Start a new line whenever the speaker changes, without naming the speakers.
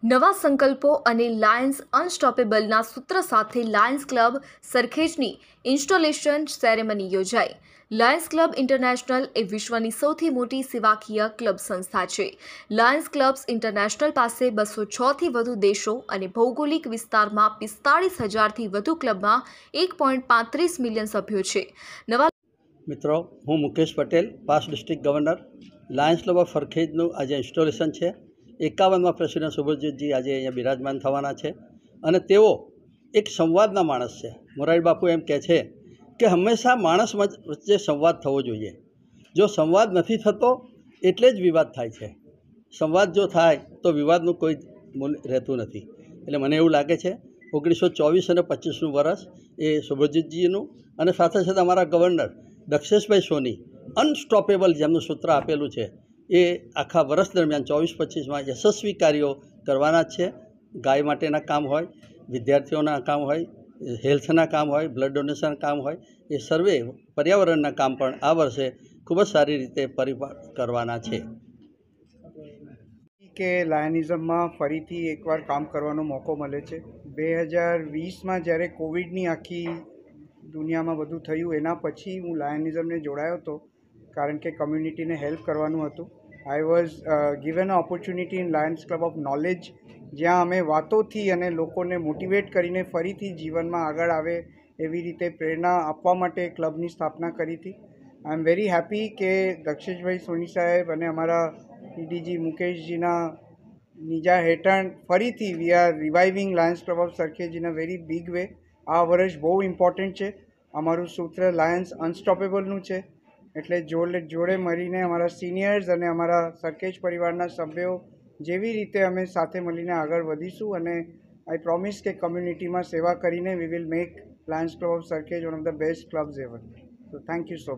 નવા સંકલ્પો અને લાયન્સ અનસ્ટોપેબલના સૂત્ર સાથે લાયન્સ ક્લબ સરખેજની ઇન્સ્ટોલેશન સેરેમની યોજાઈ। લાયન્સ ક્લબ ઇન્ટરનેશનલ એ વિશ્વની સૌથી મોટી સેવાકીય ક્લબ સંસ્થા છે। લાયન્સ ક્લબ્સ ઇન્ટરનેશનલ પાસે 206થી વધુ દેશો અને ભૌગોલિક વિસ્તારમાં 45,000થી વધુ ક્લબમાં 1.35 મિલિયન સભ્યો છે। નવા
मित्रों, हूँ Mukesh Patel, past district governor. Lions club of सरखेजનું આજે ઇન્સ્ટોલેશન છે। 51માં પ્રેસિડેન્ટ સુબ્રજીતજી આજે અહીંયા બિરાજમાન થવાના છે અને તેઓ એક સંવાદના માણસ છે। મોરારી બાપુ એમ કહે છે કે હંમેશા માણસ વચ્ચે સંવાદ થવો જોઈએ। જો સંવાદ નથી થતો એટલે જ વિવાદ થાય છે। સંવાદ જો થાય તો વિવાદનું કોઈ મૂલ્ય રહેતું નથી। એટલે મને એવું લાગે છે 1924 અને 25નું વર્ષ એ સુબ્રજીતજીનું અને સાથે સાથે અમારા ગવર્નર દક્ષેશભાઈ સોની અનસ્ટોપેબલ જેમનું સૂત્ર આપેલું છે એ આખા વર્ષ દરમિયાન 24-25માં યશસ્વી કાર્યો કરવાના જ છે। ગાય માટેના કામ હોય, વિદ્યાર્થીઓના કામ હોય, હેલ્થના કામ હોય, બ્લડ ડોનેશનના કામ હોય, એ સર્વે પર્યાવરણના કામ પણ આ વર્ષે ખૂબ જ સારી રીતે કરવાના છે।
કે લાયનિઝમમાં ફરીથી એકવાર કામ કરવાનો મોકો મળે છે। 2020માં જ્યારે કોવિડની આખી દુનિયામાં બધું થયું એના પછી હું લાયનિઝમને જોડાયો હતો કારણ કે કમ્યુનિટીને હેલ્પ કરવાનું હતું। I was given a opportunity in lions club of knowledge, જ્યાં અમે વાતોથી અને લોકોને મોટિવેટ કરીને ફરીથી જીવનમાં આગળ આવે એવી રીતે પ્રેરણા આપવા માટે ક્લબની સ્થાપના કરી હતી। આઈ એમ વેરી હેપી કે દક્ષેશભાઈ સોની સાહેબ અને અમારા પીડીજી મુકેશજીના નીજા હેઠળ ફરીથી we are reviving lions club of Sarkhej in a very big way. આ વર્ષ બહુ ઇમ્પોર્ટન્ટ છે। અમારું સૂત્ર લાયન્સ અનસ્ટોપેબલનું છે, એટલે જોડે મળીને અમારા સિનિયર્સ અને અમારા સરખેજ પરિવારના સભ્યો જેવી રીતે અમે સાથે મળીને આગળ વધીશું અને આઈ પ્રોમિસ કે કમ્યુનિટીમાં સેવા કરીને we will make lions club of Sarkhej one of the best clubs ever. So thank you so much.